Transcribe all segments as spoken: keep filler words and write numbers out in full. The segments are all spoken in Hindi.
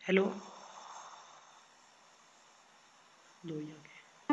हेलो दो ही आ गए।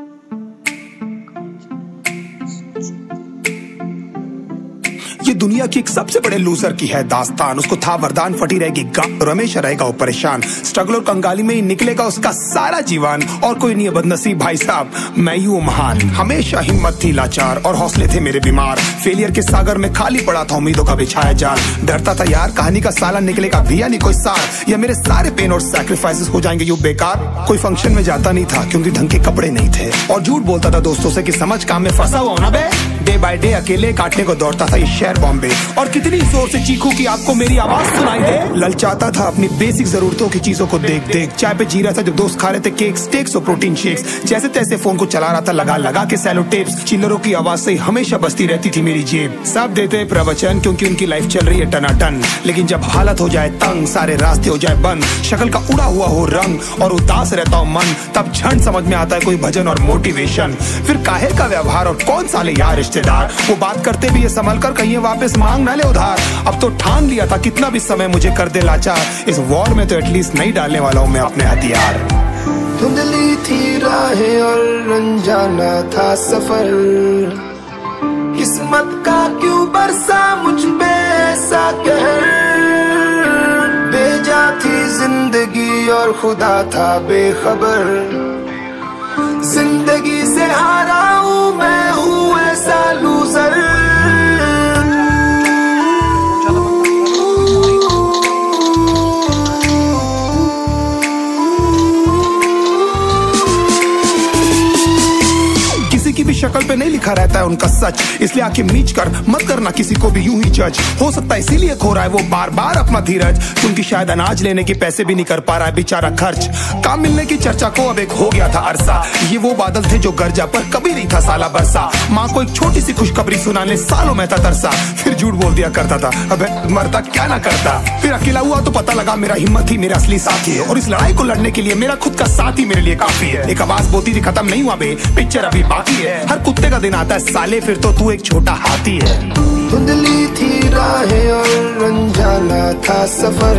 ये दुनिया की एक सबसे बड़े लूजर की है दास्तान। उसको था वरदान, फटी रहेगी गांठ और हमेशा रहेगा वो परेशान। स्ट्रगल और कंगाली में ही निकलेगा उसका सारा जीवन। और कोई नहीं है बदनसीब भाई साहब, मैं ही हूँ महान। हमेशा हिम्मत थी लाचार और हौसले थे मेरे बीमार। फेलियर के सागर में खाली पड़ा था उम्मीदों का बिछाया जाल। डरता था यार कहानी का साला निकलेगा भी या नहीं कोई सार, या मेरे सारे पेन और सैक्रिफाइसेस हो जाएंगे यूं बेकार। कोई फंक्शन में जाता नहीं था क्योंकि ढंग के कपड़े नहीं थे, और झूठ बोलता था दोस्तों से कि समझ काम में फंसा हुआ ना बे। डे बाय डे अकेले काटने को दौड़ता था ये शहर बॉम्बे, और कितनी जोर से चीखूं कि आपको मेरी आवाज सुनाई दे। ललचाता था अपनी बेसिक जरूरतों की चीजों को देख देख। चाय पे जी रहा था जब दोस्त खा रहे थे केक, स्टेक्स और प्रोटीन शेक्स। जैसे तैसे फोन को चला रहा था लगा लगा के सैलो टेप्स। चिल्लरों की आवाज से हमेशा बजती रहती थी मेरी जेब। सब देते प्रवचन क्योंकि उनकी लाइफ चल रही है टनाटन, लेकिन जब हालत हो जाए तंग, सारे रास्ते हो जाए बंद, शक्ल का उड़ा हुआ हो रंग और उदास रहता हो मन, तब क्षण समझ में आता है कोई भजन और मोटिवेशन। फिर काहे का व्यवहार और कौन साले यार रिश्तेदार, वो बात करते भी ये संभल कर कहीं वापस मांग ना ले उधार। अब तो ठान लिया था कितना भी समय मुझे कर दे लाचार, इस वॉर में तो एटलीस्ट नहीं डालने वाला हूँ मैं अपने हथियार। धुंधली थी राहें और अनजाना था सफर, किस्मत का क्यों बरसा मुझ पे ऐसा कहर। बेजा थी जिंदगी और खुदा था बेखबर, जिंदगी से हारा हूँ मैं हूँ ऐसा लूजर। की भी शक्ल पे नहीं लिखा रहता है उनका सच, इसलिए आंखें मीच कर मत करना किसी को भी यूं ही जज। हो सकता है इसीलिए खो रहा है वो बार बार अपना धीरज, क्योंकि शायद अनाज लेने के पैसे भी नहीं कर पा रहा है बेचारा खर्च। काम मिलने की चर्चा को अब एक हो गया था अरसा, ये वो बादल थे जो गरजा पर कभी नहीं था साला बरसा। माँ को एक छोटी सी खुशखबरी सुनाने सालों में था तरसा, फिर झूठ बोल दिया करता था अबे मरता क्या ना करता। फिर अकेला हुआ तो पता लगा मेरा हिम्मत ही मेरा असली साथी है, और इस लड़ाई को लड़ने के लिए मेरा खुद का साथ ही मेरे लिए काफी है। एक आवाज बोलती थी खत्म नहीं हुआ बे, पिक्चर अभी बाकी है। हर कुत्ते का दिन आता है साले, फिर तो तू एक छोटा हाथी है। धुंधली थी राहें और अनजाना था सफर,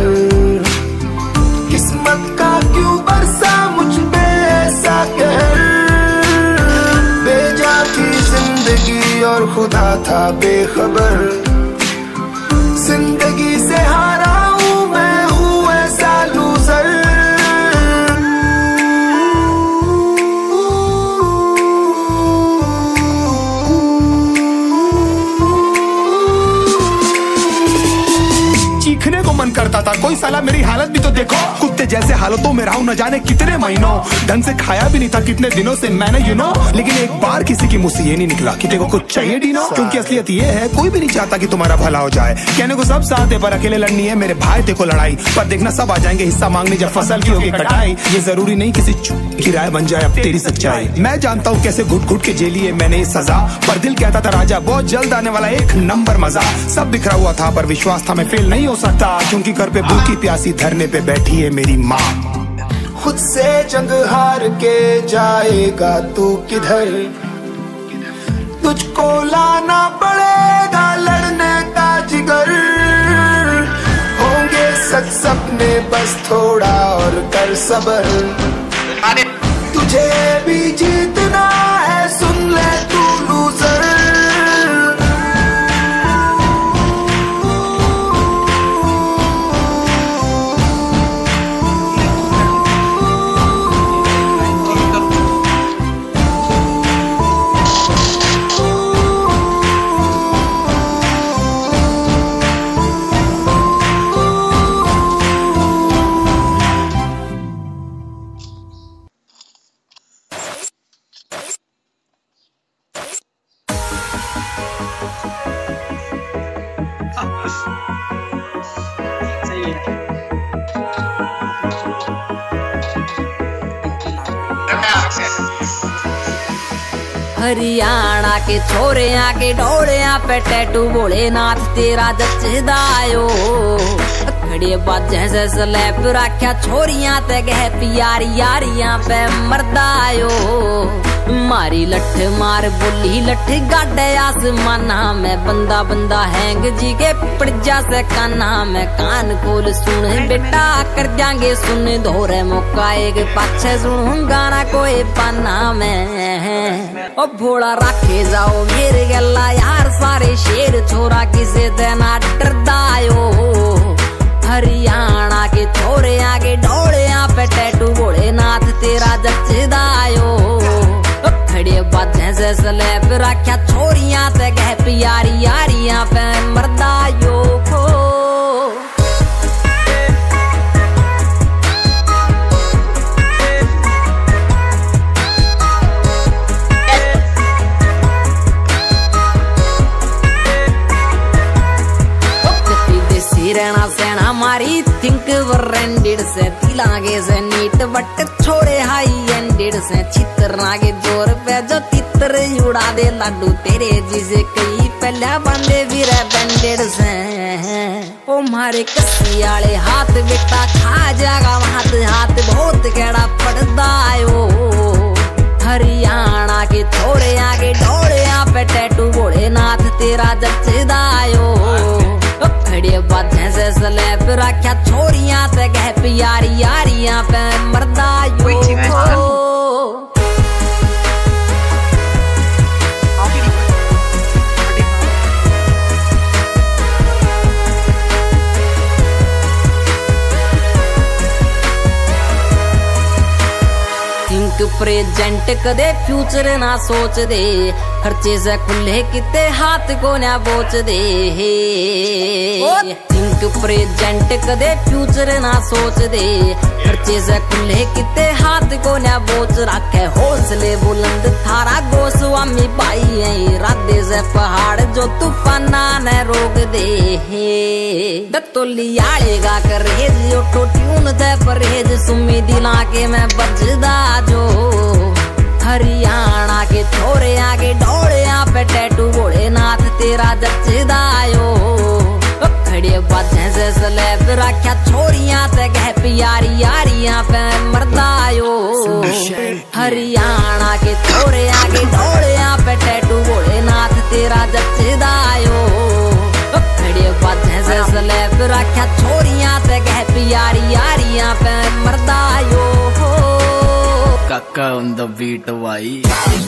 किस्मत का क्यों बरसा मुझ पे ऐसा कहर। बेजा थी जिंदगी और खुदा था बेखबर, जिंदगी से हारा हूँ मैं हूँ ऐसा लूजर। चीखने को मन करता था, कोई साला मेरी हालत भी तो देखो। कुत्ते जैसे हालतों में रहा हूं न जाने कितने महीनों, ढंग से खाया भी नहीं था कितने दिनों से मैंने यू नो। लेकिन एक बार किसी की मुंह से ये नहीं निकला कि तेरे को कुछ चाहिए डीनो, क्योंकि असलियत ये है कोई भी नहीं चाहता कि तुम्हारा भला हो जाए। कहने को सब साथ है पर अकेले लड़नी है मेरे भाई देखो लड़ाई, पर देखना सब आ जाएंगे हिस्सा मांगने जब फसल की होगी कटाई। ये जरूरी नहीं किसी की राय बन जाए अब तेरी सच्चाई। मैं जानता हूँ कैसे घुट घुट के झेली है मैंने ये सजा, पर दिल कहता था राजा बहुत जल्द आने वाला एक नंबर मजा। सब बिखरा हुआ था पर विश्वास था मैं फेल नहीं हो सकता, क्योंकि घर पे भूखी प्यासी धरने पे बैठी है मेरी माँ। खुद से जंग हार के जाएगा तू किधर, तुझको लाना पड़ेगा लड़ने का जिगर। होंगे सच सपने बस थोड़ा और कर सबर, तुझे भी जीतना है सुन ले तू लूजर। हरियाणा के छोरे आके डोड़िया पे टैटू भोलेनाथ तेरा जचदायो। खड़े बाजे से स्लैब रख्या छोरियां ते गह प्यारी यारियां पे मरदायो मारी लठ मार बोली लठ गाडे आसमाना में बंदा बंदा हैंग जी के पड़जा से काना में कान खोल सुन बेटा कर जाएंगे सुन धोरे मौका एक पाछे सुन गाना कोई पाना में ओ भोला रखे जाओ मेरे गला यार सारे शेर छोरा किसे देना डरदायो हरियाणा के छोरे आगे ढोले पे टैटू भोले नाथ तेरा जचदायो खड़े बाजे से स्लैब रख्या छोरियां ते गह प्यारी यारियां पे मरदायो को रहना सेना मारी थिंक ब्रांडेड से दिलागे से नीट बट छोड़े हाई एंडेड से चित्र नागे जोर पे जो तितर उड़ा दे लाडू तेरे जिसे कई पहले बंदे भी रे बैंडेड से ओ मारे कसी आले हाथ बेटा खा जागा हाथ हाथ बहुत केड़ा पड़दायो हरियाणा के छोरे आगे ढोले पे टैटू भोले नाथ तेरा जचदायो खड़े बाजे से स्लैब रख्या छोरियां ते गह प्यारी यारियां पे मरदायो प्रेजेंट कदे फ्यूचर ना सोच दे खर्चे से खुले किते हाथ को ना बोच दे थिंक प्रेजेंट कदे फ्यूचर ना सोच दे खर्चे से खुले किते हाथ को ना बोच रखे हौसले बुलंद थारा गोस्वामी भाई है राधे से पहाड़ जो तूफाना न रोक दे दत्तोली आलेगा करेज ऑटो ट्यून दे परहेज सुमी दिला के मैं बजदा जो हरियाणा के छोरे आगे ढोले पे टैटू भोले नाथ तेरा जचदायो खड़े बाजे से स्लैब रख्या छोरियां ते गह प्यारी यारियां पे मरदायो हरियाणा के छोरे आगे ढोले पे टैटू भोले नाथ तेरा जचदायो खड़े बाजे से स्लैब रख्या छोरियां ते गह प्यारी यारियां पे मरदायो Kaka on the beat, why?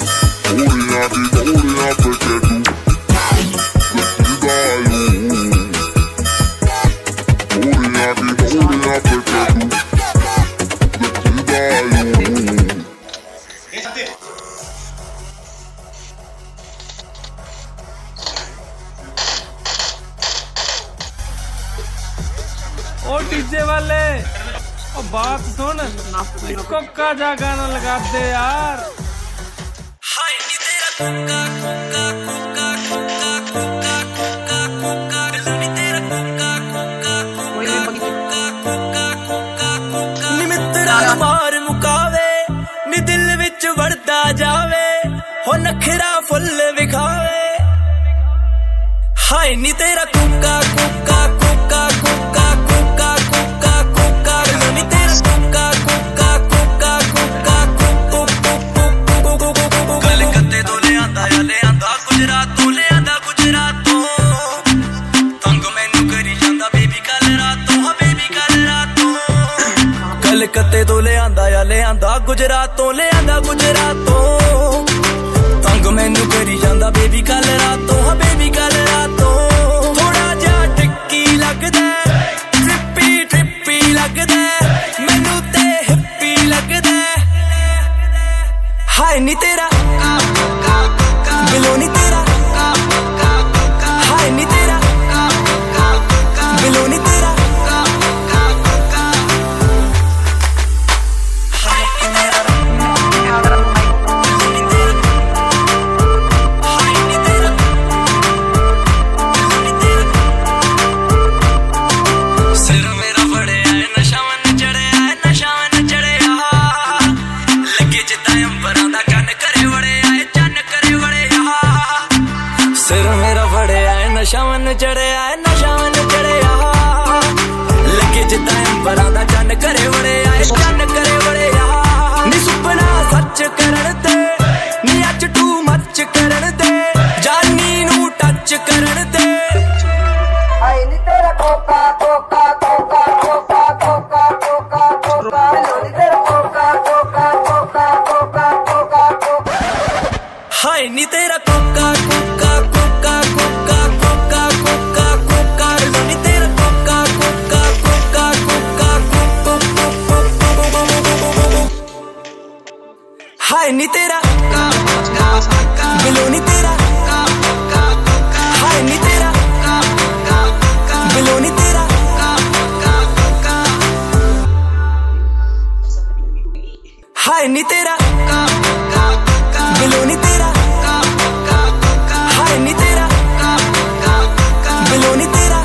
ओ डीजे वाले ओ बात सुन इसको का जा गाना लगा दे यार हाय नी तेरा कुक्का कुक्का कुक्का कुक्का कुक्का कुक्का कुक्का नी तेरा कुक्का कुक्का कुक्का कुक्का कुक्का कुक्का नी मित्रा मार मुकावे नी दिल विच वड़दा जावे हो नखरा फुल विखावे हाय नी तेरा कुक्का कुक्का कुक्का कुक्का कुक्का कुक्का कुक्का नी तेरा कुक्का कुक्का कुक्का कुक्का कुक्का कलकत्ते तो ले आंदा या ले आंदा गुजरात तो ले आंदा गुजरात तो तंग मैनू करी जांदा बेबी कल रात तो हाँ बेबी कल रात तो कलकत्ते तो ले आंदा या ले आंदा गुजरात तो ले आंदा गुजरात तो तंग मैनू करी जांदा बेबी कल रात तो हाँ बेबी कल रात तो थोड़ा जा टिक्की लगदा ट्रिपी ट्रिपी लगदा मैनू ते हिप्पी लगदा हाय नी तेरा बिलो नी तेरा हाय नी तेरा बिलो नी तेरा नशा मन चढ़िया नशा मन चढ़िया अंबरां दा चन्न करे बड़े आए चन्न करे बड़े आ नी सुपना सच करन ते नी अच टू मच करन ते जानी नू टच करन ते आई नी तेरा कोका कोका कोका कोका कोका कोका कोका नी तेरा कोका कोका कोका कोका कोका कोका हाय नी तेरा कोका कोका कोका कोका कोका कोका कोका नी तेरा कोका कोका कोका कोका कोका हाय नी तेरा बिलो नी तेरा हाय नी तेरा बिलो नी तेरा हाय नी तेरा बिलो नी तेरा हाय नी तेरा बिलो नी तेरा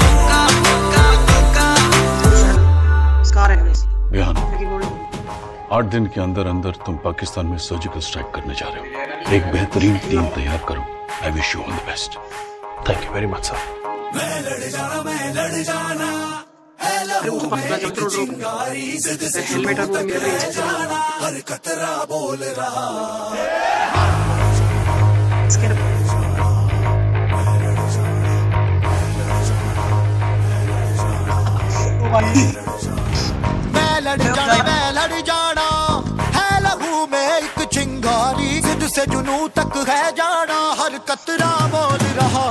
बिहान आठ दिन के अंदर अंदर तुम पाकिस्तान में सर्जिकल स्ट्राइक करने जा रहे हो। एक बेहतरीन टीम तैयार करो। I wish you all the best. Thank you very much sir. मैं लड़ जाना मैं लड़ जाना है लहू में चिंगारी जिद से जुनून तक रह जाना हर कतरा बोल रहा मैं लड़ जाना मैं लड़ जाना है लहू में एक चिंगारी जिद से जुनू तक है जाना हर कतरा बोल रहा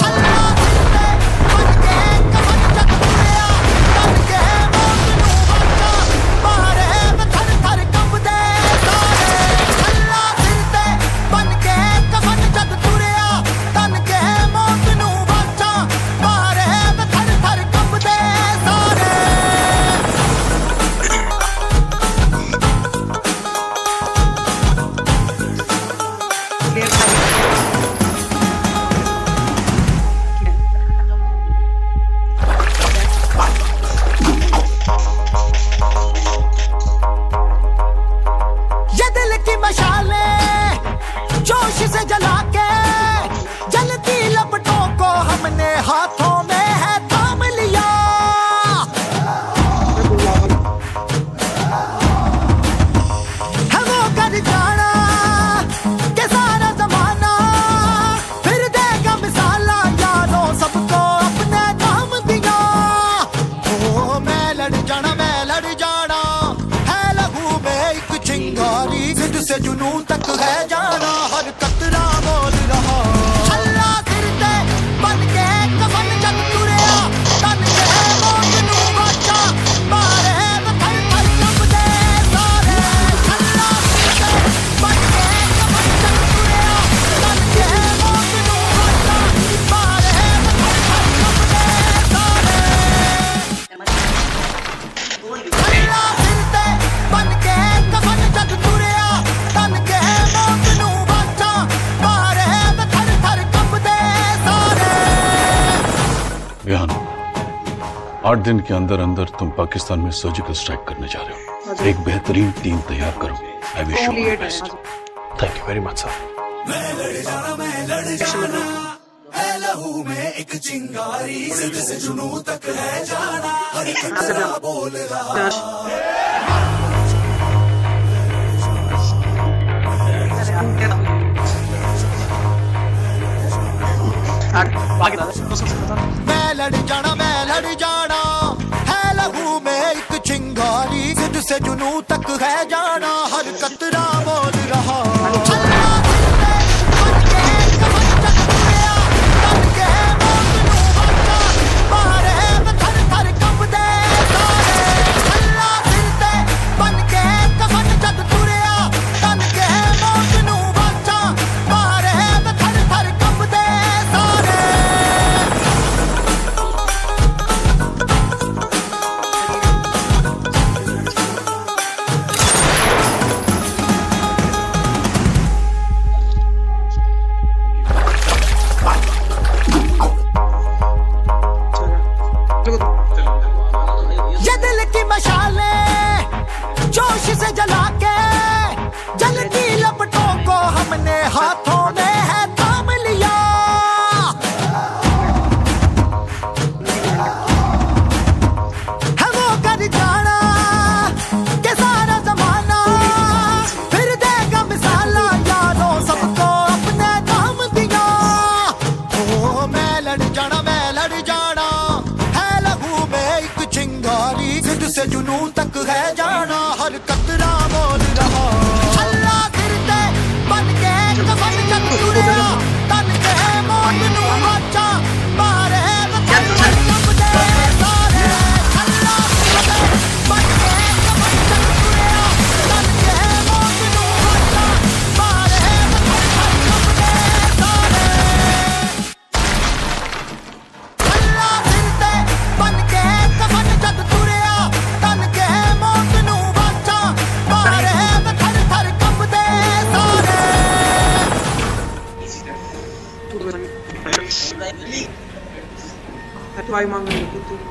जोश से जला के जलती लपटों को हमने हाथों में है थाम लिया है वो कर जाना के सारा जमाना फिर देगा मिसाला यारों सबको अपने नाम दिया ओ मैं लड़ जाना मैं लड़ जाना है लहू में एक चिंगारी जिद से जुनू तक है जाना हर कतरा बोल रहा अल्लाह सिर ते बन के कफन जग तुरिया तन के मौत नू बचा मारे थर थर कंबदे सारे अल्लाह सिर ते बन के कफन जग तुरिया तन के मौत नू बचा मारे थर थर कंबदे सारे अल्लाह सिर ते बन के कफन जग तुरिया तन के बिहान आठ दिन के अंदर अंदर तुम पाकिस्तान में सर्जिकल स्ट्राइक करने जा रहे हो। एक बेहतरीन टीम तैयार करो। I wish you all the best. Thank you very much sir. मैं लड़ जाना मैं लड़ जाना है लहू में एक चिंगारी जिद से जुनू तक है जाना हर कतरा बोल रहा मैं लड़ जाना मैं लड़ जाना है लहू में एक चिंगारी जिद से जुनू तक है जाना हर कतरा बोल रहा से जुनू तक है जाना, हर कतरा बोल रहा। अल्लाह सिर ते बन के कफन जग तुरिया, तन के मौत नू बचा मारे वतन कब दे सारे। अल्लाह सिर ते बन के कफन जग तुरिया, तन के मौत नू बचा मारे वतन कब दे सारे। अल्लाह सिर ते बन के कफन जग तुरिया, तन के मौत नू बचा मारे वतन कब दे सारे। हटवाई मांग रही थी तू।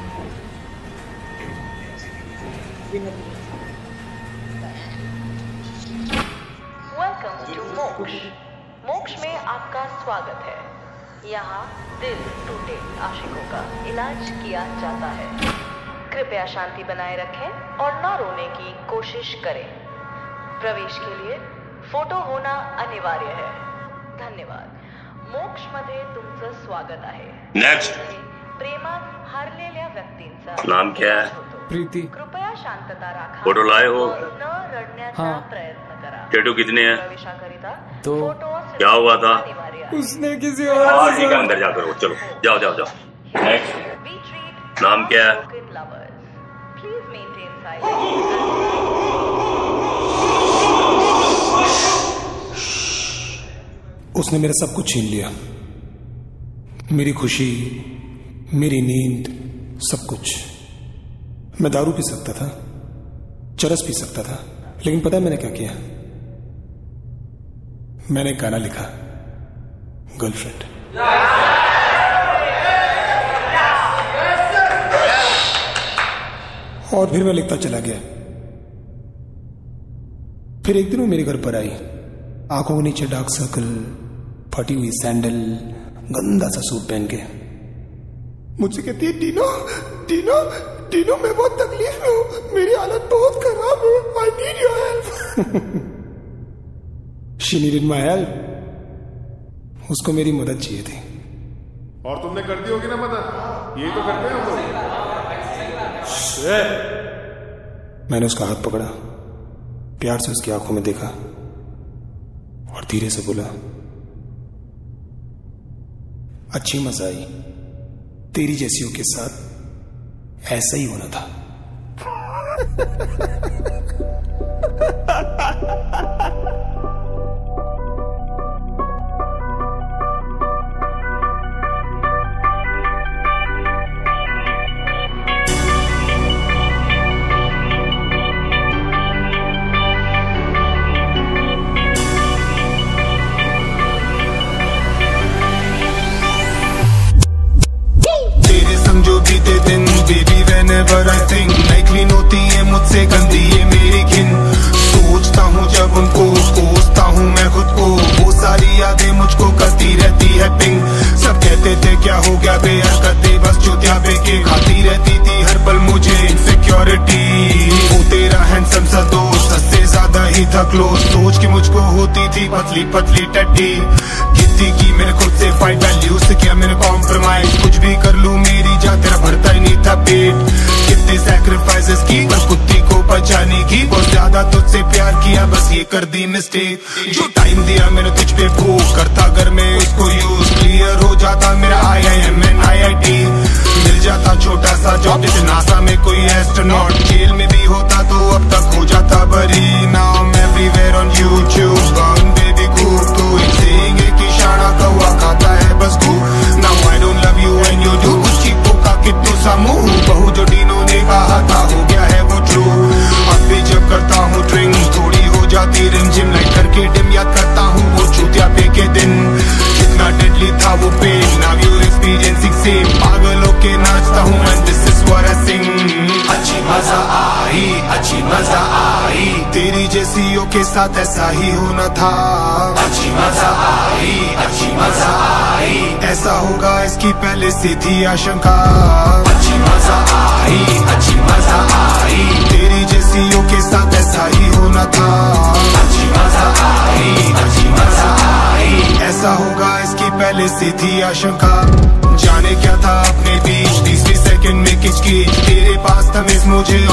वेलकम टू मोक्ष। मोक्ष में आपका स्वागत है। यहाँ दिल टूटे आशिकों का इलाज किया जाता है। कृपया शांति बनाए रखें और न रोने की कोशिश करें। प्रवेश के लिए फोटो होना अनिवार्य है। धन्यवाद। मोक्ष मध्ये तुमचं स्वागत आहे। नेक्स्ट। प्रेमात हारलेल्या व्यक्तींचा नाम क्या है? प्रीति। कृपया शांतता राखा। फोटो लाए हो? और न रडण्याचा हाँ। प्रयत्न करा। टैटू कितने हैं? प्रवेशाकरिता दो। फोटो क्या हुआ था? अनिवार्य है। उसने किसी हाँ और ठीक है, अंदर जाकर हो। चलो जाओ जाओ जाओ। नेक्स्ट। We treat नाम क्या है? broken lovers. Please maintain silence. उसने मेरा सब कुछ छीन लिया, मेरी खुशी, मेरी नींद, सब कुछ। मैं दारू पी सकता था, चरस पी सकता था, लेकिन पता है मैंने क्या किया? मैंने एक गाना लिखा, गर्लफ्रेंड। और फिर मैं लिखता चला गया। फिर एक दिन वो मेरे घर पर आई, आंखों के नीचे डार्क सर्कल, फटी हुई सैंडल, गंदा सा सूट पहन के मुझसे कहती है, टीनो टीनो टीनो मैं बहुत तकलीफ में हूं, मेरी हालत बहुत खराब है, I need your help. She needed my help. उसको मेरी मदद चाहिए थी। और तुमने कर दी होगी ना मदद, यही तो करते हैं हम लोग। मैंने उसका हाथ पकड़ा, प्यार से उसकी आंखों में देखा और धीरे से बोला, अच्छी मजा आई, तेरी जैसियों के साथ ऐसा ही होना था। Whenever I think नई क्लीन होती है मुझसे गंदी ये मेरी घिन। सोचता हूँ जब उनको, कोसता हूँ मैं खुद को, वो सारी यादें मुझको करती रहती है पिंग। सब कहते थे क्या हो गया बेहरकतें, बस चुतिया बेके खाती रहती थी हर पल मुझे इनसिक्योरिटी। वो तेरा हैंडसम सा दोस्त, सबसे ज्यादा ही था क्लोज, सोच के मुझको होती थी पतली पतली टट्टी। कितनी की मैंने खुद से फाइट, वैल्यू से किया मैंने कॉम्प्रोमाइज, कुछ भी कर लूं मेरी जा तेरा भरता ही नहीं था पेट। कितने सैक्रिफाइसेस की बस कुत्ती को बचाने की, बहुत ज्यादा तुझसे प्यार किया बस ये कर दी मिस्टेक। जो टाइम दिया मैंने तुझ पे वो करता, अगर मैं उसको यूज क्लियर हो जाता मेरा I I M and I I T. मिल जाता छोटा सा जॉब जैसे नासा में कोई एस्ट्रोनॉट, जेल में भी होता तो अब तक हो जाता बरी। Now I am everywhere on YouTube, gone baby coop, तो saying है कि शाना कौवा खाता है बस तू। Now I don't love you and you do, कुछ चीपों का कितू सा मुंह, बहु जो डीनो ने कहा था हो गया है वो ट्रू। अब भी जब करता हूँ ड्रिंक थोड़ी हो जाती रिम जिम, लाइट करके डिम याद करता हूँ वो चूतिया पे के दिन। कितना डेडली था वो pain, now you experiencing same, पागल होके नाचता हूँ and this is what I sing. अच्छी मजा आई, अच्छी मजा आई, तेरी जैसियों के साथ ऐसा ही होना था। अच्छी मजा आई, अच्छी मजा आई, ऐसा होगा इसकी पहले से थी आशंका। अच्छी मजा आई, अच्छी मजा आई, तेरी जैसियों के साथ ऐसा ही होना था। अच्छी मजा आई, अच्छी मजा आई, ऐसा होगा इसकी पहले से थी आशंका। जाने क्या था अपने बीच, तीसरी सेकंड में किचकिच, तेरे पास था मिस मुझे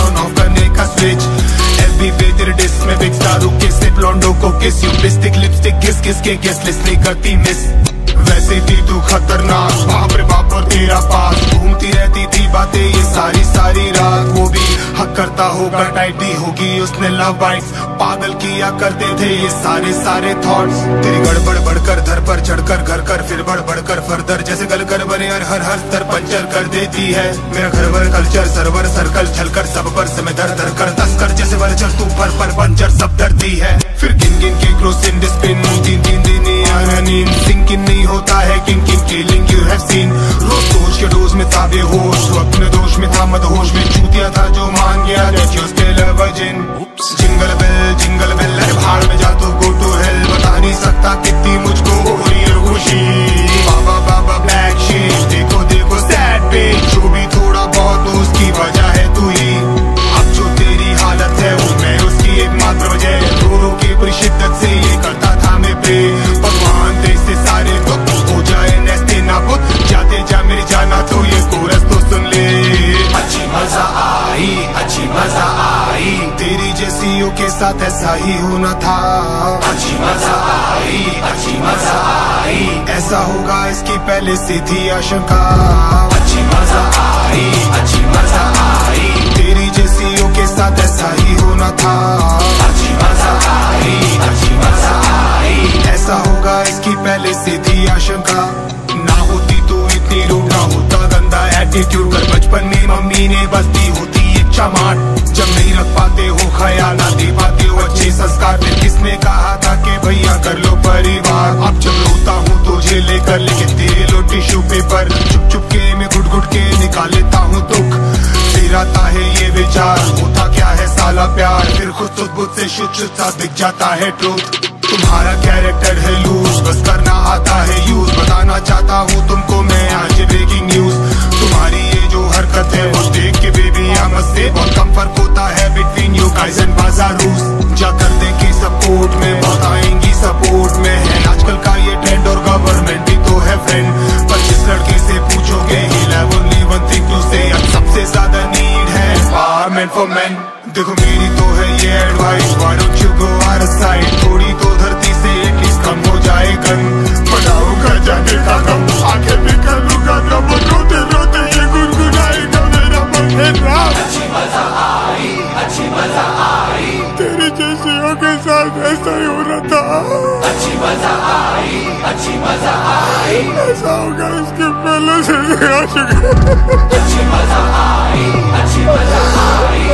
किसके गेस्ट लिस्ट नहीं करती मिस। वैसे थी तू खतरनाक, बाप रे बाप और तेरा पास घूमती रहती थी बातें ये सारी सारी रात। वो भी हक करता होगा, टाइट दी होगी उसने लव बाइट्स, पागल किया करते थे ये सारे सारे थॉट्स। तेरी गड़बड़ बढ़कर धर पर चढ़कर घर कर फिर बढ़ बढ़कर फर्दर, जैसे गल कर बने और हर हर स्तर पंचर कर देती है मेरा घर भर कल्चर सर्वर सर्कल छलकर सब पर समय दर दर कर तस्कर, जैसे वर्चर तू पर पर पंचर सब डरती है। फिर गिन गिन के क्रोस इन डिस्पिन तीन तीन दिन आना नींद सिंक इन नहीं होता है किन किन किलिंग यू हैव सीन। रोज सोच के डोज में था बेहोश, अपने दोष में था मदहोश में, चूतिया था जो मान गया that you're still a virgin। Jingle bell jingle bell अरे भाड़ में जा तो गो टू हेल, बता नहीं सकता कितनी मुझको हो रही है खुशी। बाबा बाबा ब्लैक शीट देखो देखो सैड पेज, जो भी थोड़ा बहुत तो उसकी वजह है तू ही। अब जो तेरी हालत है वो मैं उसकी एकमात्र वजह, रो रो के बड़ी शिद्दत से ये करता था मैं प्रे, भगवान दे से सारे दुख हो जाए नैस्ते नाबुद, जाते जा मेरी जाना तो ये कोरस तो सुन ले। अच्छी मजा आई अच्छी मजा आई, तेरी जैसियों के साथ ऐसा ही होना था। अच्छी मजा आई अच्छी मजा आई, ऐसा होगा इसकी पहले से थी आशंका। अच्छी मजा आई अच्छी मजा आई, तेरी जैसियों के साथ ऐसा ही होना था। अच्छी मजा आई अच्छी मजा आई, ऐसा होगा इसकी पहले से थी आशंका। ना होती तो इतनी रूड, ना होता गंदा एटीट्यूड, कर बचपन में मम्मी ने बस दी होती इच्छा मार। जब नहीं रख पाते हो ख्याल, ना दे पाते हो अच्छे संस्कार, फिर किसने कहा था कि भैया कर लो परिवार। अब जब रोता हूँ तुझे लेकर, लेकिन दे लो टिश्यू पेपर, चुप चुप के मैं घुट घुट के निकाल लेता हूँ दुख। फिर आता है ये विचार होता क्या है साला प्यार, फिर खुद खुद बुद्ध से शुद्ध शुद्ध सा दिख जाता है ट्रूथ। तुम्हारा कैरेक्टर है लूज, बस करना आता है यूज, बताना चाहता हूँ तुमको मैं आज ब्रेकिंग न्यूज। तुम्हारी ये जो हरकत है वो देख के बेबी आमद से बहुत कम फर्क होता है बिटवीन यू गाइस एंड बाजारूस। जा कर देखे सपोर्ट में बहुत आएंगी सपोर्ट में है आजकल का ये ट्रेंड, और गवर्नमेंट भी तो है फ्रेंड। पर जिस लड़के से पूछोगे he'll have only one thing to say, अब सबसे ज्यादा नीड है empowerment for men। देखो मेरी तो है ये advice, why don't you go out of sight, थोड़ी तो धरती से एटलीस्ट कम हो जाए गन। बनाऊंगा जाने का गम, आंखें भी करूंगा रब, रोते रोते ये गुनगुनाएगा मेरा मन है रात। अच्छी मजा आई अच्छी मजा आई, तेरे जैसियों के साथ ऐसा ही हो रहा था। अच्छी मजा आई अच्छी मजा आई, ऐसा होगा इसके पहले से आ चुका। अच्छी मजा आई अच्छी मजा आई,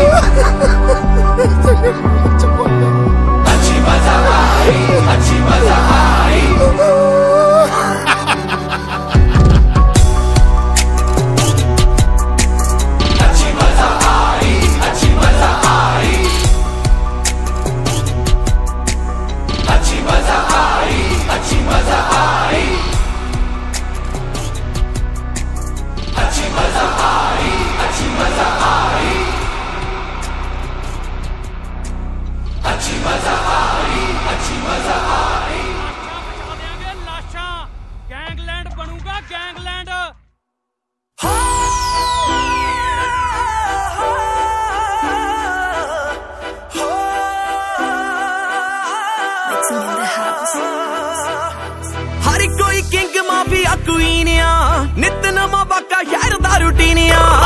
अच्छी मजा आई अच्छी मजा आई। अच्छी मजा आई अच्छी मजा आई, अच्छी मजा आई अच्छी मजा आई, अच्छी मजा आई अच्छी मजा आई, अच्छी मजा आई अच्छी मजा आई। लाशा गैंगलैंड बनूंगा गैंगलैंड। हर कोई किंग माफिया क्वीन आ, नित नवा बाका शहर दा रूटीन आ।